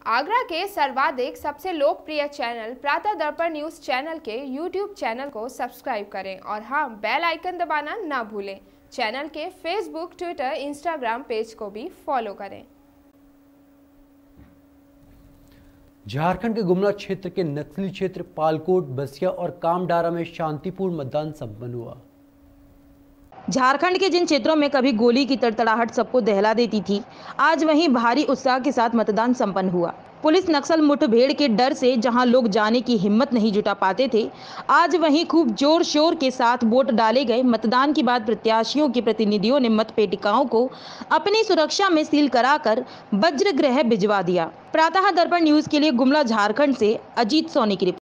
आगरा के सर्वाधिक सबसे लोकप्रिय channel Pratah Darpan news channel के यूट्यूब चैनल को सब्सक्राइब करें और हाँ, बेल आइकन दबाना ना भूलें। चैनल के फेसबुक, ट्विटर, इंस्टाग्राम पेज को भी फॉलो करें। झारखंड के गुमला क्षेत्र के नक्सली क्षेत्र पालकोट, बसिया और कामडारा में शांतिपूर्ण मतदान संपन्न हुआ। झारखंड के जिन क्षेत्रों में कभी गोली की तड़तड़ाहट सबको दहला देती थी, आज वहीं भारी उत्साह के साथ मतदान संपन्न हुआ। पुलिस नक्सल मुठभेड़ के डर से जहां लोग जाने की हिम्मत नहीं जुटा पाते थे, आज वहीं खूब जोर शोर के साथ वोट डाले गए। मतदान के बाद प्रत्याशियों के प्रतिनिधियों ने मतपेटिकाओं को अपनी सुरक्षा में सील कराकर वज्रगृह भिजवा दिया। प्रातः दर्पण न्यूज के लिए गुमला झारखंड से अजीत सोनी की रिपोर्ट।